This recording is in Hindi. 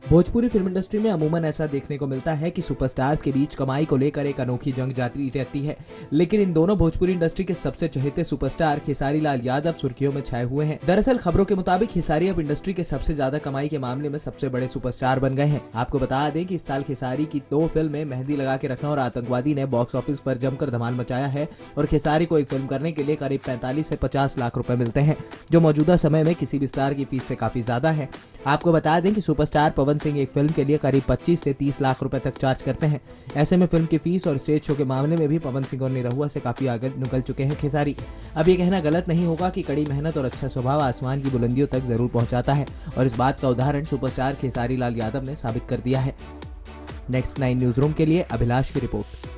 भोजपुरी फिल्म इंडस्ट्री में अमूमन ऐसा देखने को मिलता है कि सुपरस्टार्स के बीच कमाई को लेकर एक अनोखी जंग जारी रहती है, लेकिन इन दोनों भोजपुरी इंडस्ट्री के सबसे चहेते सुपरस्टार खेसारी लाल यादव सुर्खियों में छाए हुए हैं। दरअसल खबरों के मुताबिक खेसारी अब इंडस्ट्री के सबसे ज्यादा कमाई के मामले में सबसे बड़े सुपरस्टार बन गए हैं। आपको बता दें कि इस साल खेसारी की 2 फिल्में मेहंदी लगा के रखना और आतंकवादी ने बॉक्स ऑफिस पर जमकर धमाल मचाया है और खेसारी को एक फिल्म करने के लिए करीब 45 से 50 लाख रुपए मिलते हैं, जो मौजूदा समय में किसी भी स्टार की फीस से काफी ज्यादा है। आपको बता दें कि सुपरस्टार पवन सिंह एक फिल्म के लिए करीब 25 से 30 लाख रुपए तक चार्ज करते हैं। ऐसे में फिल्म की फीस और स्टेज शो के मामले में भी पवन सिंह और निरहुआ से काफी आगे निकल चुके हैं खेसारी। अब ये कहना गलत नहीं होगा कि कड़ी मेहनत और अच्छा स्वभाव आसमान की बुलंदियों तक जरूर पहुंचाता है, और इस बात का उदाहरण सुपरस्टार खेसारी लाल यादव ने साबित कर दिया है। नेक्स्ट 9 न्यूज रूम के लिए अभिलाष की रिपोर्ट।